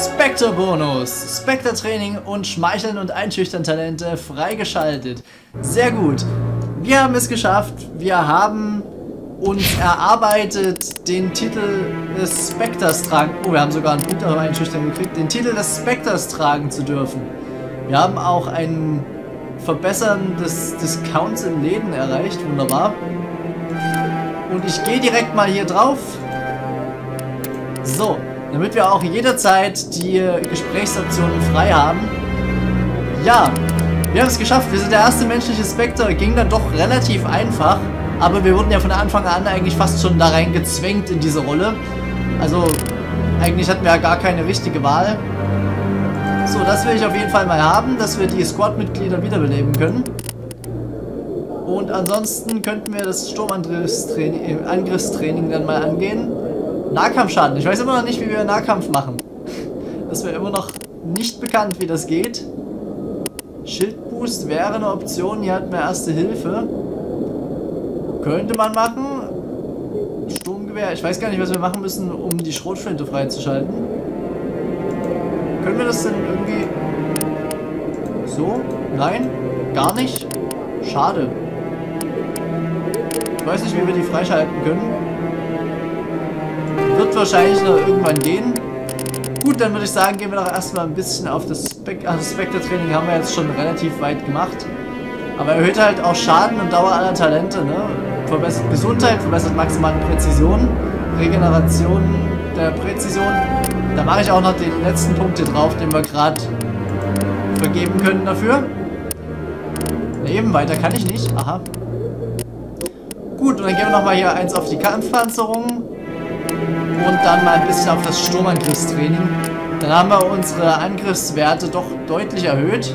Spectre-Bonus. Spectre-Training und Schmeicheln und Einschüchtern Talente freigeschaltet. Sehr gut. Wir haben es geschafft. Wir haben uns erarbeitet, den Titel des Spectres tragen. Oh, wir haben sogar einen Punkt auf Einschüchtern gekriegt. Den Titel des Spectres tragen zu dürfen. Wir haben auch ein Verbessern des Counts im Läden erreicht. Wunderbar. Und ich gehe direkt mal hier drauf. So, damit wir auch jederzeit die Gesprächsoptionen frei haben. Ja, wir haben es geschafft. Wir sind der erste menschliche Spectre. Ging dann doch relativ einfach. Aber wir wurden ja von Anfang an eigentlich fast schon da rein gezwängt in diese Rolle. Also, eigentlich hatten wir ja gar keine richtige Wahl. So, das will ich auf jeden Fall mal haben, dass wir die Squad-Mitglieder wiederbeleben können. Und ansonsten könnten wir das Sturmangriffstraining dann mal angehen. Nahkampfschaden. Ich weiß immer noch nicht, wie wir Nahkampf machen. Das wäre immer noch nicht bekannt, wie das geht. Schildboost wäre eine Option. Hier hatten wir Erste Hilfe. Könnte man machen. Sturmgewehr. Ich weiß gar nicht, was wir machen müssen, um die Schrotflinte freizuschalten. Können wir das denn irgendwie... So? Nein? Gar nicht? Schade. Ich weiß nicht, wie wir die freischalten können. Wird wahrscheinlich noch irgendwann gehen. Gut, dann würde ich sagen, gehen wir doch erstmal ein bisschen auf das Spectre-Training. Haben wir jetzt schon relativ weit gemacht. Aber erhöht halt auch Schaden und Dauer aller Talente, ne? Verbessert Gesundheit, verbessert maximale Präzision, Regeneration der Präzision. Da mache ich auch noch den letzten Punkt hier drauf, den wir gerade vergeben können dafür. Eben, weiter kann ich nicht. Aha. Gut, und dann gehen wir nochmal hier eins auf die Kampfpanzerung. Und dann mal ein bisschen auf das Sturmangriffstraining. Dann haben wir unsere Angriffswerte doch deutlich erhöht.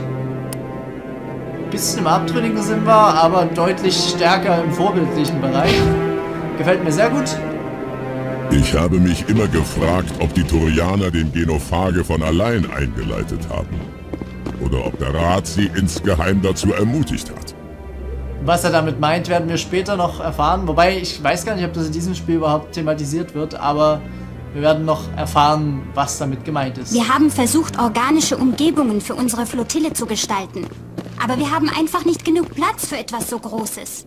Bisschen im Abtrünnigen sind wir, aber deutlich stärker im vorbildlichen Bereich. Gefällt mir sehr gut. Ich habe mich immer gefragt, ob die Turianer den Genophage von allein eingeleitet haben. Oder ob der Rat sie insgeheim dazu ermutigt hat. Was er damit meint, werden wir später noch erfahren. Wobei, ich weiß gar nicht, ob das in diesem Spiel überhaupt thematisiert wird, aber wir werden noch erfahren, was damit gemeint ist. Wir haben versucht, organische Umgebungen für unsere Flottille zu gestalten. Aber wir haben einfach nicht genug Platz für etwas so Großes.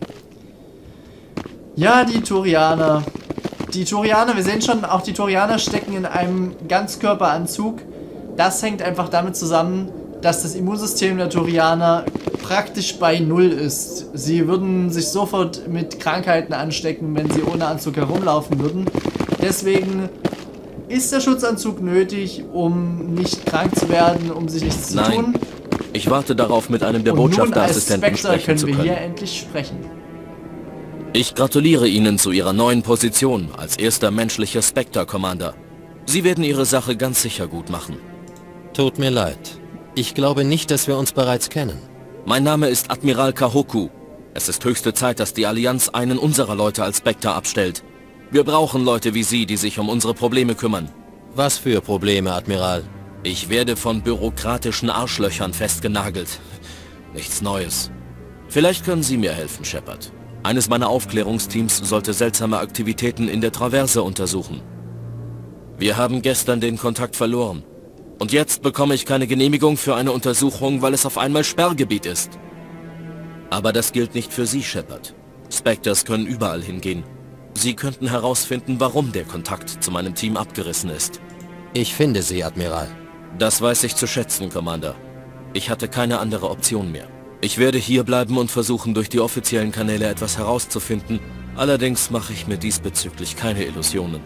Ja, die Turianer. Die Turianer, wir sehen schon, auch die Turianer stecken in einem Ganzkörperanzug. Das hängt einfach damit zusammen, dass das Immunsystem der Turianer praktisch bei Null ist. Sie würden sich sofort mit Krankheiten anstecken, wenn sie ohne Anzug herumlaufen würden. Deswegen ist der Schutzanzug nötig, um nicht krank zu werden, um sich nichts zu tun. Ich warte darauf, mit einem der Botschafterassistenten sprechen zu können. Können wir hier endlich sprechen. Ich gratuliere Ihnen zu Ihrer neuen Position als erster menschlicher Spectre-Commander. Sie werden Ihre Sache ganz sicher gut machen. Tut mir leid. Ich glaube nicht, dass wir uns bereits kennen. Mein Name ist Admiral Kahoku. Es ist höchste Zeit, dass die Allianz einen unserer Leute als Spectre abstellt. Wir brauchen Leute wie Sie, die sich um unsere Probleme kümmern. Was für Probleme, Admiral? Ich werde von bürokratischen Arschlöchern festgenagelt. Nichts Neues. Vielleicht können Sie mir helfen, Shepard. Eines meiner Aufklärungsteams sollte seltsame Aktivitäten in der Traverse untersuchen. Wir haben gestern den Kontakt verloren. Und jetzt bekomme ich keine Genehmigung für eine Untersuchung, weil es auf einmal Sperrgebiet ist. Aber das gilt nicht für Sie, Shepard. Spectres können überall hingehen. Sie könnten herausfinden, warum der Kontakt zu meinem Team abgerissen ist. Ich finde Sie, Admiral. Das weiß ich zu schätzen, Commander. Ich hatte keine andere Option mehr. Ich werde hier bleiben und versuchen, durch die offiziellen Kanäle etwas herauszufinden. Allerdings mache ich mir diesbezüglich keine Illusionen.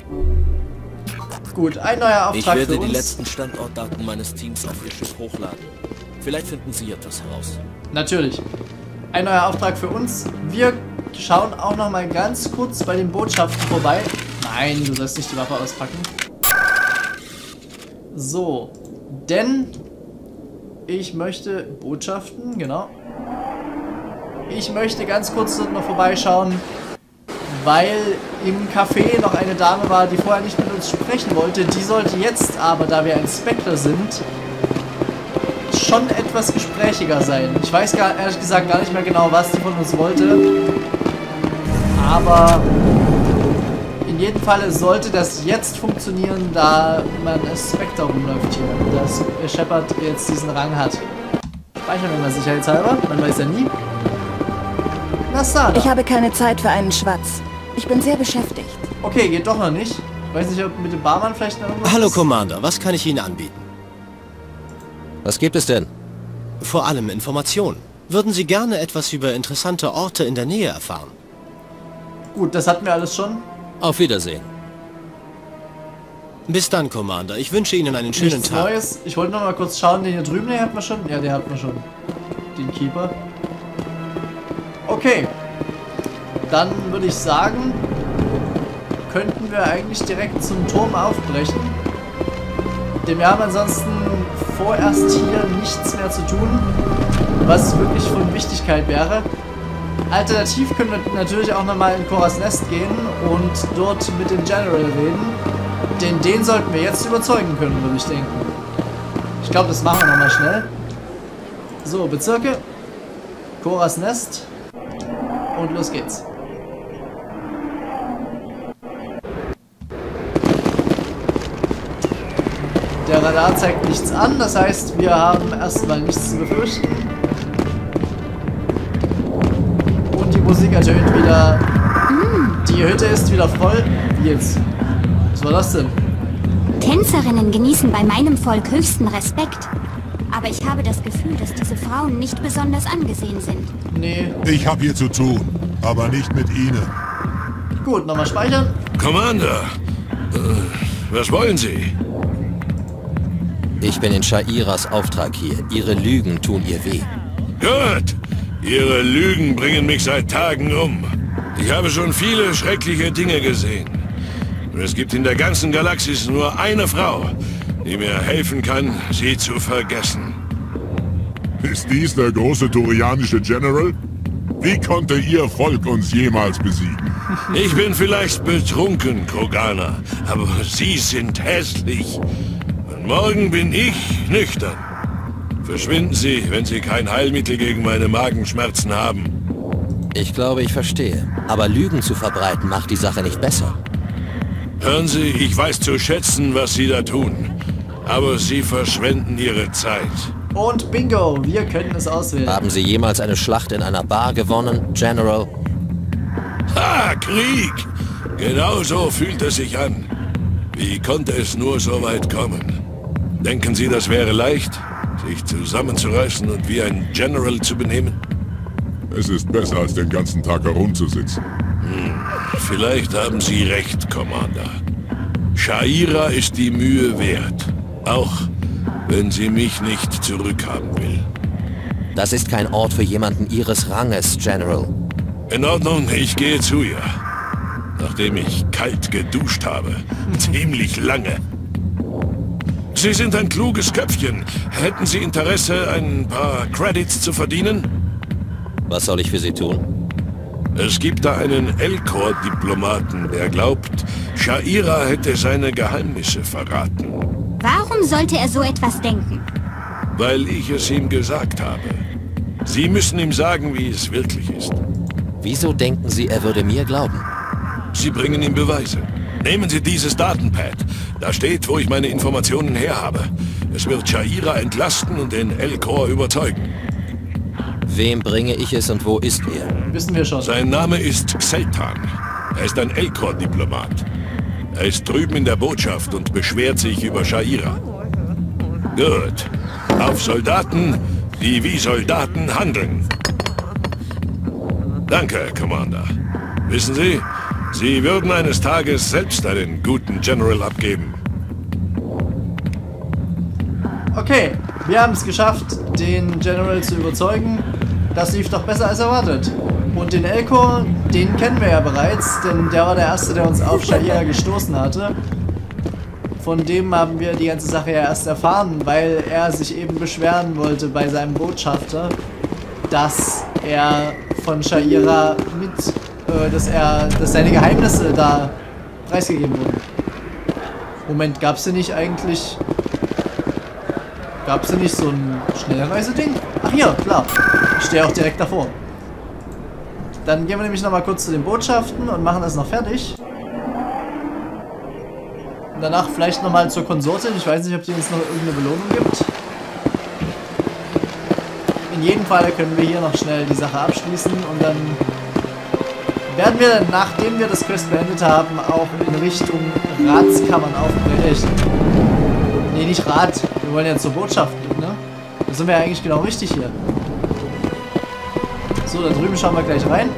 Gut, ein neuer Auftrag für uns. Ich werde die letzten Standortdaten meines Teams auf Ihr Schiff hochladen. Vielleicht finden Sie etwas heraus. Natürlich. Ein neuer Auftrag für uns. Wir schauen auch noch mal ganz kurz bei den Botschaften vorbei. Nein, du sollst nicht die Waffe auspacken. So, denn ich möchte Botschaften, genau. Ich möchte ganz kurz dort noch vorbeischauen, weil im Café noch eine Dame war, die vorher nicht mit uns sprechen wollte. Die sollte jetzt aber, da wir ein Spectre sind, schon etwas gesprächiger sein. Ich weiß ehrlich gesagt gar nicht mehr genau, was die von uns wollte. Aber in jeden Fall sollte das jetzt funktionieren, da man als Spectre rumläuft hier. Dass Shepard jetzt diesen Rang hat. Speichern wir mal sicherheitshalber, man weiß ja nie. Nasana. Ich habe keine Zeit für einen Schwatz. Ich bin sehr beschäftigt. Okay, geht doch noch nicht. Weiß nicht, ob mit dem Barmann vielleicht noch irgendwas Hallo ist. Commander, was kann ich Ihnen anbieten? Was gibt es denn? Vor allem Informationen. Würden Sie gerne etwas über interessante Orte in der Nähe erfahren? Gut, das hatten wir alles schon. Auf Wiedersehen. Bis dann, Commander. Ich wünsche Ihnen einen schönen Nichts Tag. Neues. Ich wollte noch mal kurz schauen, den hier drüben, den hatten wir schon. Ja, den hatten wir schon. Den Keeper. Okay. Dann würde ich sagen, könnten wir eigentlich direkt zum Turm aufbrechen. Denn wir haben ansonsten vorerst hier nichts mehr zu tun, was wirklich von Wichtigkeit wäre. Alternativ können wir natürlich auch nochmal in Koras Nest gehen und dort mit dem General reden. Denn den sollten wir jetzt überzeugen können, würde ich denken. Ich glaube, das machen wir nochmal schnell. So, Bezirke. Koras Nest. Und los geht's. Der Radar zeigt nichts an, das heißt, wir haben erstmal nichts zu befürchten. Und die Musik ertönt wieder. Die Hütte ist wieder voll. Wie jetzt? Was war das denn? Tänzerinnen genießen bei meinem Volk höchsten Respekt. Aber ich habe das Gefühl, dass diese Frauen nicht besonders angesehen sind. Nee. Ich habe hier zu tun, aber nicht mit Ihnen. Gut, nochmal speichern. Commander, was wollen Sie? Ich bin in Shairas Auftrag hier. Ihre Lügen tun ihr weh. Gut, Ihre Lügen bringen mich seit Tagen um. Ich habe schon viele schreckliche Dinge gesehen. Und es gibt in der ganzen Galaxis nur eine Frau, die mir helfen kann, sie zu vergessen. Ist dies der große turianische General? Wie konnte Ihr Volk uns jemals besiegen? Ich bin vielleicht betrunken, Kroganer, aber Sie sind hässlich. Und morgen bin ich nüchtern. Verschwinden Sie, wenn Sie kein Heilmittel gegen meine Magenschmerzen haben. Ich glaube, ich verstehe. Aber Lügen zu verbreiten macht die Sache nicht besser. Hören Sie, ich weiß zu schätzen, was Sie da tun. Aber Sie verschwenden Ihre Zeit. Und bingo, wir können es auswählen. Haben Sie jemals eine Schlacht in einer Bar gewonnen, General? Ha, Krieg! Genau so fühlt es sich an. Wie konnte es nur so weit kommen? Denken Sie, das wäre leicht, sich zusammenzureißen und wie ein General zu benehmen? Es ist besser, als den ganzen Tag herumzusitzen. Vielleicht haben Sie recht, Commander. Shaira ist die Mühe wert. Auch wenn sie mich nicht zurückhaben will. Das ist kein Ort für jemanden Ihres Ranges, General. In Ordnung, ich gehe zu ihr. Nachdem ich kalt geduscht habe. Ziemlich lange. Sie sind ein kluges Köpfchen. Hätten Sie Interesse, ein paar Credits zu verdienen? Was soll ich für Sie tun? Es gibt da einen Elcor-Diplomaten, der glaubt, Shaira hätte seine Geheimnisse verraten. Warum sollte er so etwas denken? Weil ich es ihm gesagt habe. Sie müssen ihm sagen, wie es wirklich ist. Wieso denken Sie, er würde mir glauben? Sie bringen ihm Beweise. Nehmen Sie dieses Datenpad. Da steht, wo ich meine Informationen her habe. Es wird Shaira entlasten und den Elcor überzeugen. Wem bringe ich es und wo ist er? Wissen wir schon. Sein Name ist Xeltan. Er ist ein Elcor-Diplomat. Er ist drüben in der Botschaft und beschwert sich über Shaira. Gut. Auf Soldaten, die wie Soldaten handeln. Danke, Commander. Wissen Sie, Sie würden eines Tages selbst einen guten General abgeben. Okay, wir haben es geschafft, den General zu überzeugen. Das lief doch besser als erwartet. Und den Elcor, den kennen wir ja bereits, denn der war der Erste, der uns auf Shaira gestoßen hatte. Von dem haben wir die ganze Sache ja erst erfahren, weil er sich eben beschweren wollte bei seinem Botschafter, dass er von Shaira dass seine Geheimnisse da preisgegeben wurden. Moment, gab's denn nicht eigentlich... Gab's denn nicht so ein Schnellreiseding? Ach hier, klar. Ich stehe auch direkt davor. Dann gehen wir nämlich nochmal kurz zu den Botschaften und machen das noch fertig. danach vielleicht nochmal zur Konsortin. Ich weiß nicht, ob die uns noch irgendeine Belohnung gibt. In jedem Fall können wir hier noch schnell die Sache abschließen und dann werden wir, nachdem wir das Quest beendet haben, auch in Richtung Ratskammern aufbrechen. Nee, nicht Rat. Wir wollen ja zur Botschaft gehen, ne? Da sind wir ja eigentlich genau richtig hier. So, da drüben schauen wir gleich rein.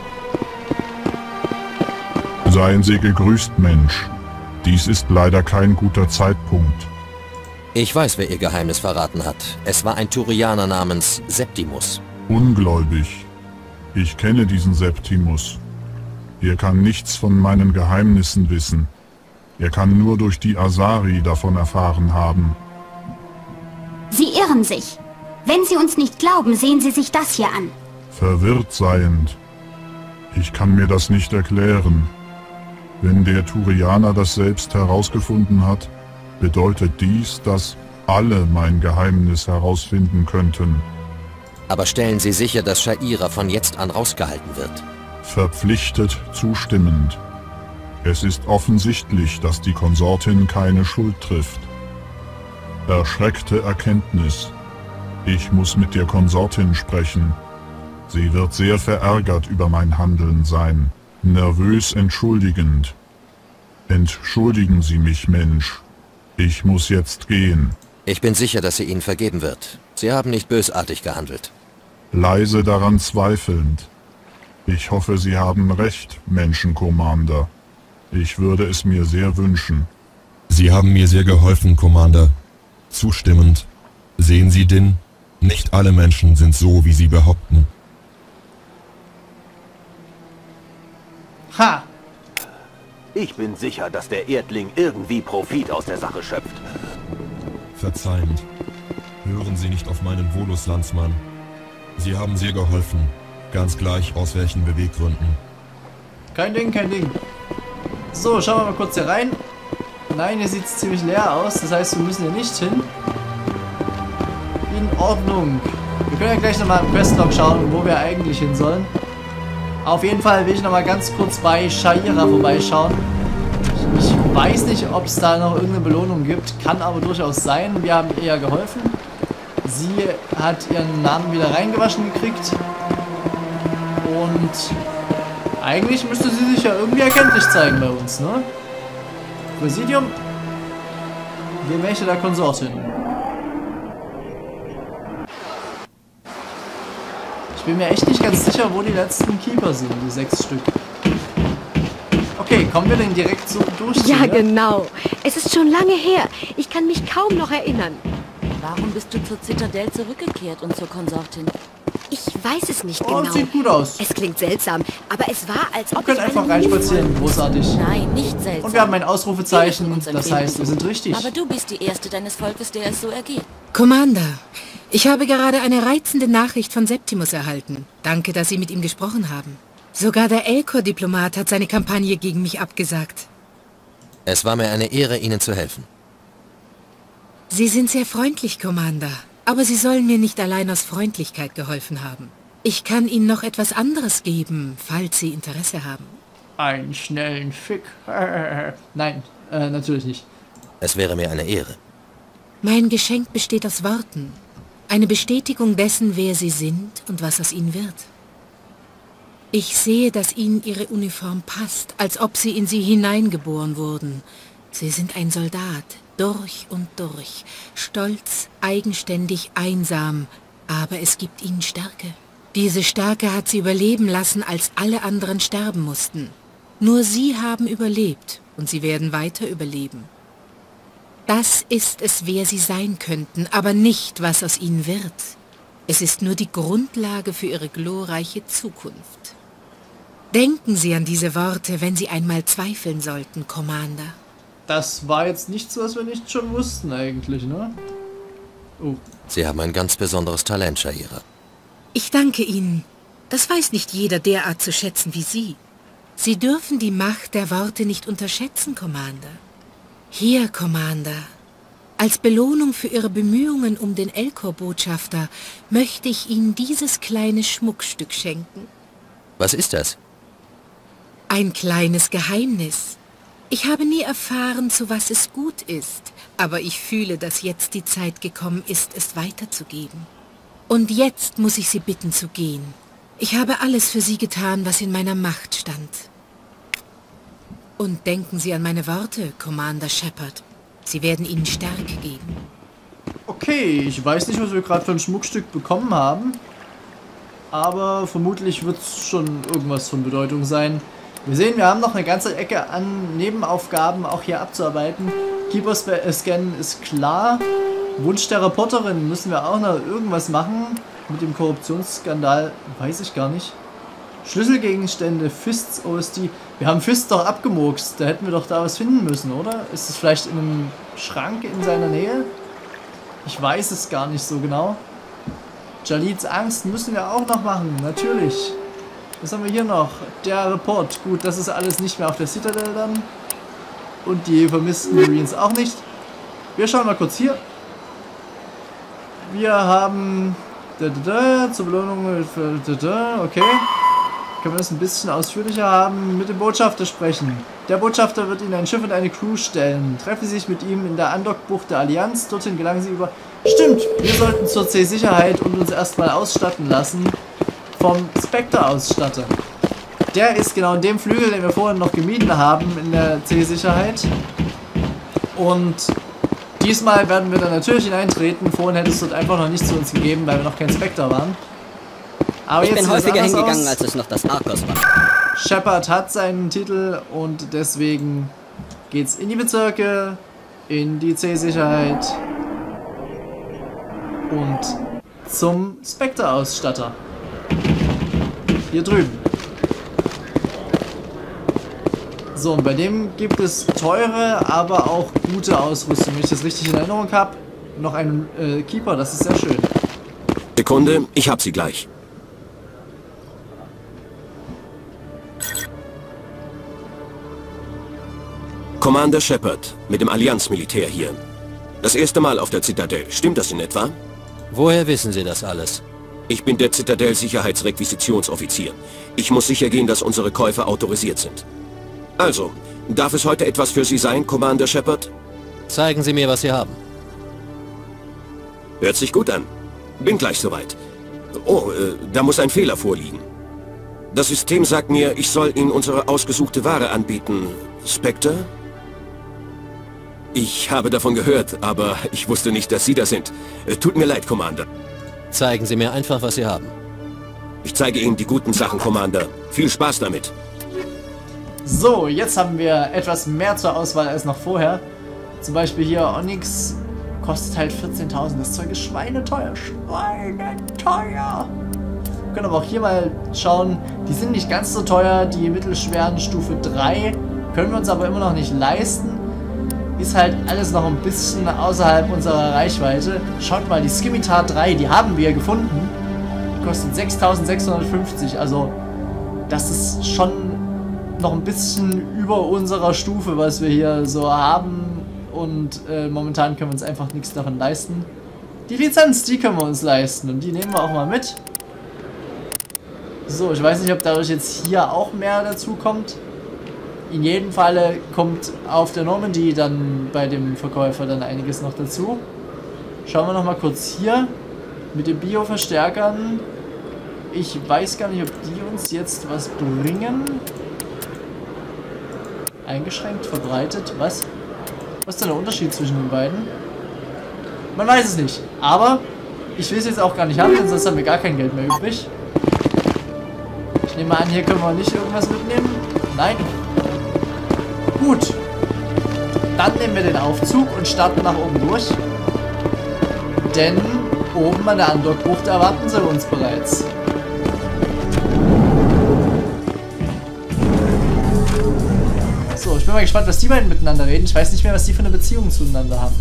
Seien Sie gegrüßt, Mensch. Dies ist leider kein guter Zeitpunkt. Ich weiß, wer Ihr Geheimnis verraten hat. Es war ein Turianer namens Septimus. Ungläubig. Ich kenne diesen Septimus. Er kann nichts von meinen Geheimnissen wissen. Er kann nur durch die Asari davon erfahren haben. Sie irren sich. Wenn Sie uns nicht glauben, sehen Sie sich das hier an. Verwirrt seiend. Ich kann mir das nicht erklären. Wenn der Turianer das selbst herausgefunden hat, bedeutet dies, dass alle mein Geheimnis herausfinden könnten. Aber stellen Sie sicher, dass Sha'ira von jetzt an rausgehalten wird. Verpflichtet zustimmend. Es ist offensichtlich, dass die Konsortin keine Schuld trifft. Erschreckte Erkenntnis. Ich muss mit der Konsortin sprechen. Sie wird sehr verärgert über mein Handeln sein. Nervös entschuldigend. Entschuldigen Sie mich, Mensch. Ich muss jetzt gehen. Ich bin sicher, dass sie Ihnen vergeben wird. Sie haben nicht bösartig gehandelt. Leise daran zweifelnd. Ich hoffe, Sie haben recht, Menschen-Commander. Ich würde es mir sehr wünschen. Sie haben mir sehr geholfen, Commander. Zustimmend. Sehen Sie denn, nicht alle Menschen sind so, wie Sie behaupten. Ha! Ich bin sicher, dass der Erdling irgendwie Profit aus der Sache schöpft. Verzeihend. Hören Sie nicht auf meinen Volus-Landsmann. Sie haben sehr geholfen. Ganz gleich aus welchen Beweggründen. Kein Ding, kein Ding. So, schauen wir mal kurz hier rein. Nein, hier sieht es ziemlich leer aus. Das heißt, wir müssen hier nicht hin. In Ordnung. Wir können ja gleich nochmal im Questlog schauen, wo wir eigentlich hin sollen. Auf jeden Fall will ich nochmal ganz kurz bei Sha'ira vorbeischauen. Ich weiß nicht, ob es da noch irgendeine Belohnung gibt. Kann aber durchaus sein. Wir haben ihr geholfen. Sie hat ihren Namen wieder reingewaschen gekriegt. Und eigentlich müsste sie sich ja irgendwie erkenntlich zeigen bei uns, ne? Präsidium. Den Mächte der Konsortin. Ich bin mir echt nicht ganz sicher, wo die letzten Keeper sind, die 6 Stück. Okay, kommen wir denn direkt so durch? Ja, genau. Es ist schon lange her. Ich kann mich kaum noch erinnern. Warum bist du zur Zitadelle zurückgekehrt und zur Konsortin? Ich weiß es nicht genau. genau. Sieht gut aus. Es klingt seltsam, aber es war, als ob wir können einfach reinspazieren. Großartig. Nein, nicht seltsam. Und wir haben ein Ausrufezeichen, das heißt, wir sind richtig. Aber du bist die Erste deines Volkes, der es so ergeht. Commander, ich habe gerade eine reizende Nachricht von Septimus erhalten. Danke, dass Sie mit ihm gesprochen haben. Sogar der Elcor-Diplomat hat seine Kampagne gegen mich abgesagt. Es war mir eine Ehre, Ihnen zu helfen. Sie sind sehr freundlich, Commander. Aber Sie sollen mir nicht allein aus Freundlichkeit geholfen haben. Ich kann Ihnen noch etwas anderes geben, falls Sie Interesse haben. Einen schnellen Fick. Nein, natürlich nicht. Es wäre mir eine Ehre. Mein Geschenk besteht aus Worten. Eine Bestätigung dessen, wer Sie sind und was aus Ihnen wird. Ich sehe, dass Ihnen Ihre Uniform passt, als ob Sie in sie hineingeboren wurden. Sie sind ein Soldat, durch und durch, stolz, eigenständig, einsam, aber es gibt Ihnen Stärke. Diese Stärke hat Sie überleben lassen, als alle anderen sterben mussten. Nur Sie haben überlebt und Sie werden weiter überleben. Das ist es, wer Sie sein könnten, aber nicht, was aus Ihnen wird. Es ist nur die Grundlage für Ihre glorreiche Zukunft. Denken Sie an diese Worte, wenn Sie einmal zweifeln sollten, Commander. Das war jetzt nichts, was wir nicht schon wussten eigentlich, ne? Oh. Sie haben ein ganz besonderes Talent, Sha'ira. Ich danke Ihnen. Das weiß nicht jeder derart zu schätzen wie Sie. Sie dürfen die Macht der Worte nicht unterschätzen, Commander. Hier, Commander. Als Belohnung für Ihre Bemühungen um den Elcor-Botschafter möchte ich Ihnen dieses kleine Schmuckstück schenken. Was ist das? Ein kleines Geheimnis. Ich habe nie erfahren, zu was es gut ist, aber ich fühle, dass jetzt die Zeit gekommen ist, es weiterzugeben. Und jetzt muss ich Sie bitten zu gehen. Ich habe alles für Sie getan, was in meiner Macht stand. Und denken Sie an meine Worte, Commander Shepard. Sie werden Ihnen Stärke geben. Okay, ich weiß nicht, was wir gerade für ein Schmuckstück bekommen haben. Aber vermutlich wird es schon irgendwas von Bedeutung sein. Wir sehen, wir haben noch eine ganze Ecke an Nebenaufgaben auch hier abzuarbeiten. Keeper-Scan ist klar. Wunsch der Reporterin müssen wir auch noch irgendwas machen. Mit dem Korruptionsskandal weiß ich gar nicht. Schlüsselgegenstände, Fists OSD. Wir haben Fists doch abgemurkst. Da hätten wir doch da was finden müssen, oder? Ist es vielleicht in einem Schrank in seiner Nähe? Ich weiß es gar nicht so genau. Jalids Angst müssen wir auch noch machen, natürlich. Was haben wir hier noch? Der Report. Gut, das ist alles nicht mehr auf der Citadel dann. Und die vermissten Marines auch nicht. Wir schauen mal kurz hier. Wir haben... zur Belohnung... Okay. Können wir das ein bisschen ausführlicher haben? Mit dem Botschafter sprechen. Der Botschafter wird Ihnen ein Schiff und eine Crew stellen. Treffen Sie sich mit ihm in der Andockbucht der Allianz. Dorthin gelangen Sie über... Stimmt! Wir sollten zur C-Sicherheit und uns erstmal ausstatten lassen. Vom Spectre-Ausstatter. Der ist genau in dem Flügel, den wir vorhin noch gemieden haben in der C-Sicherheit. Und diesmal werden wir dann natürlich hineintreten. Vorhin hätte es dort einfach noch nicht zu uns gegeben, weil wir noch kein Spectre waren. Aber ich bin häufiger hingegangen, als es noch das Arcos war. Shepard hat seinen Titel und deswegen geht's in die Bezirke, in die C-Sicherheit und zum Spectre-Ausstatter. Hier drüben. So, und bei dem gibt es teure, aber auch gute Ausrüstung. Wenn ich das richtig in Erinnerung habe, noch einen Keeper, das ist sehr schön. Sekunde, ich hab sie gleich. Commander Shepard, mit dem Allianzmilitär hier. Das erste Mal auf der Zitadelle, stimmt das in etwa? Woher wissen Sie das alles? Ich bin der Zitadell-Sicherheitsrequisitionsoffizier. Ich muss sicher gehen, dass unsere Käufer autorisiert sind. Also, darf es heute etwas für Sie sein, Commander Shepard? Zeigen Sie mir, was Sie haben. Hört sich gut an. Bin gleich soweit. Oh, da muss ein Fehler vorliegen. Das System sagt mir, ich soll Ihnen unsere ausgesuchte Ware anbieten. Spectre? Ich habe davon gehört, aber ich wusste nicht, dass Sie das sind. Tut mir leid, Commander. Zeigen Sie mir einfach, was Sie haben. Ich zeige Ihnen die guten Sachen, Commander. Viel Spaß damit. So, jetzt haben wir etwas mehr zur Auswahl als noch vorher. Zum Beispiel hier Onyx kostet halt 14.000. Das Zeug ist schweineteuer. Schweineteuer! Wir können aber auch hier mal schauen. Die sind nicht ganz so teuer. Die mittelschweren Stufe 3 können wir uns aber immer noch nicht leisten. Ist halt alles noch ein bisschen außerhalb unserer Reichweite. Schaut mal, die Scimitar 3, die haben wir gefunden. Die kostet 6.650. Also, das ist schon noch ein bisschen über unserer Stufe, was wir hier so haben. Und momentan können wir uns einfach nichts davon leisten. Die Lizenz, die können wir uns leisten. Und die nehmen wir auch mal mit. So, ich weiß nicht, ob dadurch jetzt hier auch mehr dazu kommt. In jedem Falle kommt auf der Normandy dann bei dem Verkäufer dann einiges noch dazu. Schauen wir noch mal kurz hier mit den Bio-Verstärkern. Ich weiß gar nicht, ob die uns jetzt was bringen. Eingeschränkt, verbreitet. Was? Was ist denn der Unterschied zwischen den beiden? Man weiß es nicht. Aber ich will es jetzt auch gar nicht haben, denn sonst haben wir gar kein Geld mehr übrig. Ich nehme an, hier können wir nicht irgendwas mitnehmen. Nein. Gut. Dann nehmen wir den Aufzug und starten nach oben durch. Denn oben an der Andockbucht erwarten sie uns bereits. So, ich bin mal gespannt, was die beiden miteinander reden. Ich weiß nicht mehr, was die für eine Beziehung zueinander haben.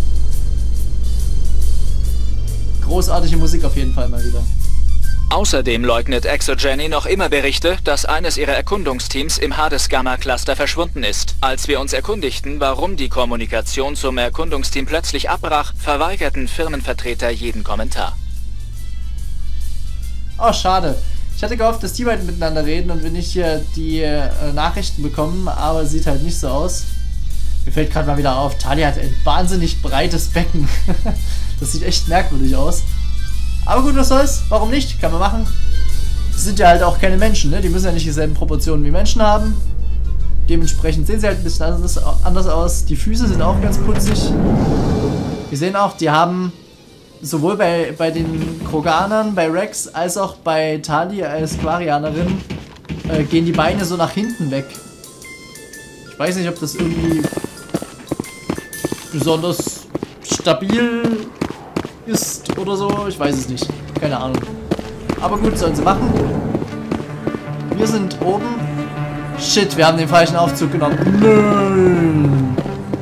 Großartige Musik auf jeden Fall mal wieder. Außerdem leugnet Exogeny noch immer Berichte, dass eines ihrer Erkundungsteams im Hades-Gamma-Cluster verschwunden ist. Als wir uns erkundigten, warum die Kommunikation zum Erkundungsteam plötzlich abbrach, verweigerten Firmenvertreter jeden Kommentar. Oh, schade. Ich hatte gehofft, dass die beiden miteinander reden und wir nicht hier die Nachrichten bekommen, aber sieht halt nicht so aus. Mir fällt gerade mal wieder auf, Talia hat ein wahnsinnig breites Becken. Das sieht echt merkwürdig aus. Aber gut, was soll's? Warum nicht? Kann man machen. Das sind ja halt auch keine Menschen, ne? Die müssen ja nicht dieselben Proportionen wie Menschen haben. Dementsprechend sehen sie halt ein bisschen anders aus. Die Füße sind auch ganz putzig. Wir sehen auch, die haben sowohl bei den Kroganern, bei Rex, als auch bei Tali als Quarianerin gehen die Beine so nach hinten weg. Ich weiß nicht, ob das irgendwie besonders stabil ist oder so. Ich weiß es nicht. Keine Ahnung. Aber gut, sollen sie machen. Wir sind oben. Shit, wir haben den falschen Aufzug genommen. Nein.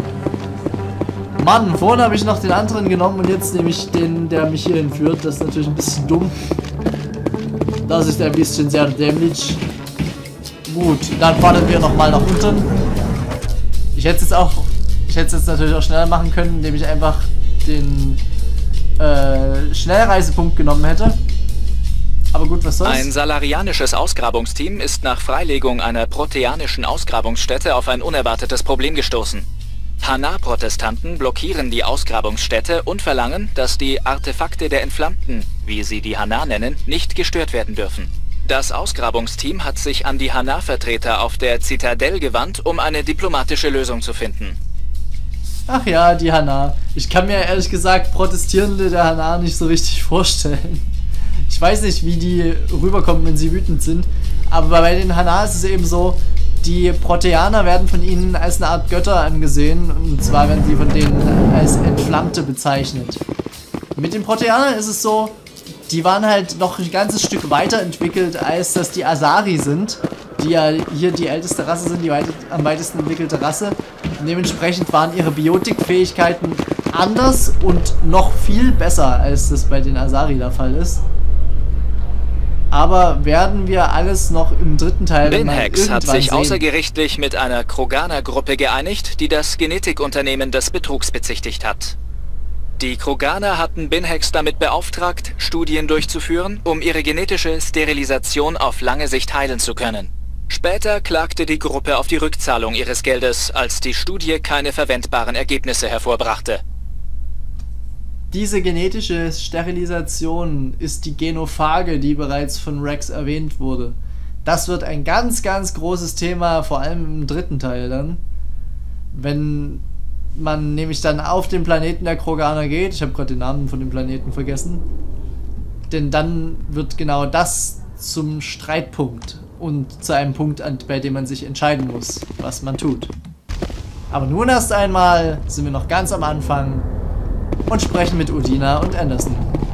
Mann, vorhin habe ich noch den anderen genommen und jetzt nehme ich den, der mich hierhin führt. Das ist natürlich ein bisschen dumm. Das ist ein bisschen sehr dämlich. Gut, dann fahren wir nochmal nach unten. Ich hätte es jetzt natürlich auch schneller machen können, indem ich einfach den Schnellreisepunkt genommen hätte. Aber gut, was soll's? Ein salarianisches Ausgrabungsteam ist nach Freilegung einer proteanischen Ausgrabungsstätte auf ein unerwartetes Problem gestoßen. Hanar-Protestanten blockieren die Ausgrabungsstätte und verlangen, dass die Artefakte der Entflammten, wie sie die Hanar nennen, nicht gestört werden dürfen. Das Ausgrabungsteam hat sich an die Hanar-Vertreter auf der Zitadelle gewandt, um eine diplomatische Lösung zu finden. Ach ja, die Hanar. Ich kann mir ehrlich gesagt Protestierende der Hanar nicht so richtig vorstellen. Ich weiß nicht, wie die rüberkommen, wenn sie wütend sind. Aber bei den Hanar ist es eben so, die Proteaner werden von ihnen als eine Art Götter angesehen. Und zwar werden sie von denen als Entflammte bezeichnet. Mit den Proteanern ist es so, die waren halt noch ein ganzes Stück weiterentwickelt, als dass die Asari sind. Die ja hier die älteste Rasse sind, die am weitesten entwickelte Rasse. Und dementsprechend waren ihre Biotikfähigkeiten anders und noch viel besser, als das bei den Asari der Fall ist. Aber werden wir alles noch im dritten Teil Binhex hat sich außergerichtlich mit einer Kroganer-Gruppe geeinigt, die das Genetikunternehmen des Betrugs bezichtigt hat. Die Kroganer hatten Binhex damit beauftragt, Studien durchzuführen, um ihre genetische Sterilisation auf lange Sicht heilen zu können. Später klagte die Gruppe auf die Rückzahlung ihres Geldes, als die Studie keine verwendbaren Ergebnisse hervorbrachte. Diese genetische Sterilisation ist die Genophage, die bereits von Rex erwähnt wurde. Das wird ein ganz, ganz großes Thema, vor allem im dritten Teil dann. Wenn man nämlich dann auf den Planeten der Kroganer geht, ich habe gerade den Namen von dem Planeten vergessen, denn dann wird genau das zum Streitpunkt und zu einem Punkt, bei dem man sich entscheiden muss, was man tut. Aber nun erst einmal sind wir noch ganz am Anfang und sprechen mit Udina und Anderson.